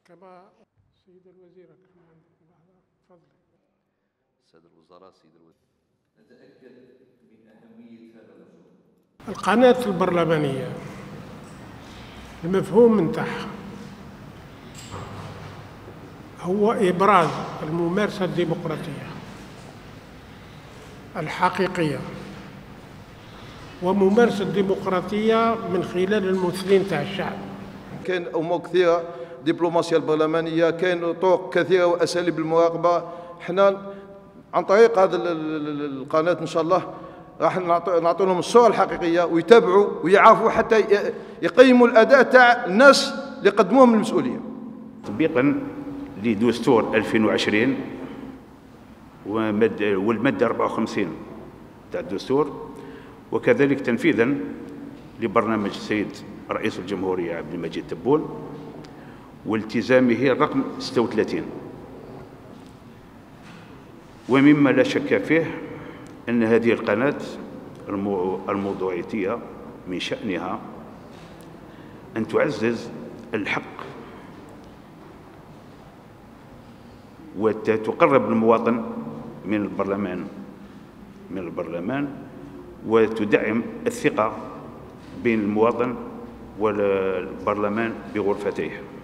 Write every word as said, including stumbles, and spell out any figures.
كما سيد الوزير تفضل. السادة الوزراء، سيد الوزير، نتأكد من أهمية هذا المشروع. القناة البرلمانية المفهوم نتاعها هو إبراز الممارسة الديمقراطية الحقيقية، وممارسة الديمقراطية من خلال الممثلين تاع الشعب. كاين امور كثيره، دبلوماسيه البرلمانيه، كاين طرق كثيره واساليب المراقبه. حنا عن طريق هذه القناه ان شاء الله راح نعطي لهم الصوره الحقيقيه ويتابعوا ويعرفوا حتى يقيموا الاداء تاع الناس اللي قدموهم المسؤوليه. تطبيقا لدستور ألفين وعشرين والماده أربعة وخمسين تاع الدستور، وكذلك تنفيذا لبرنامج السيد رئيس الجمهورية عبد المجيد تبون والتزامه الرقم ستة وثلاثين. ومما لا شك فيه أن هذه القناة الموضوعية من شأنها أن تعزز الحق وتقرب المواطن من البرلمان من البرلمان وتدعم الثقة بين المواطن والبرلمان بغرفتيه.